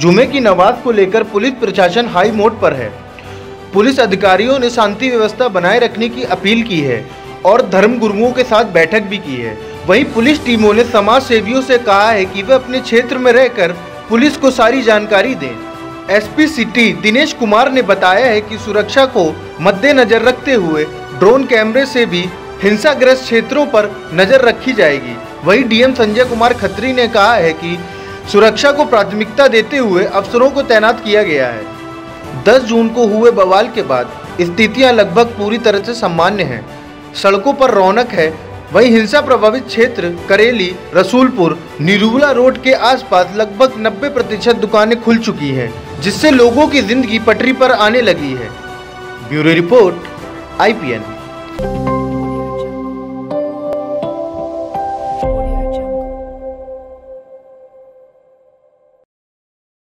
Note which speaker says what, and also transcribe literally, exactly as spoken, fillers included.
Speaker 1: जुमे की नमाज को लेकर पुलिस प्रशासन हाई मोड पर है। पुलिस अधिकारियों ने शांति व्यवस्था बनाए रखने की अपील की है और धर्म गुरुओं के साथ बैठक भी की है। वहीं पुलिस टीमों ने समाज सेवियों से कहा है कि वे अपने क्षेत्र में रहकर पुलिस को सारी जानकारी दें। एसपी सिटी दिनेश कुमार ने बताया है कि सुरक्षा को मद्देनजर रखते हुए ड्रोन कैमरे से भी हिंसाग्रस्त क्षेत्रों पर नजर रखी जाएगी। वहीं डीएम संजय कुमार खत्री ने कहा है कि सुरक्षा को प्राथमिकता देते हुए अफसरों को तैनात किया गया है। दस जून को हुए बवाल के बाद स्थितियां लगभग पूरी तरह से सामान्य हैं। सड़कों पर रौनक है। वहीं हिंसा प्रभावित क्षेत्र करेली, रसूलपुर, निरूला रोड के आसपास लगभग नब्बे प्रतिशत दुकानें खुल चुकी हैं, जिससे लोगों की जिंदगी पटरी पर आने लगी है। Bureau report I P N.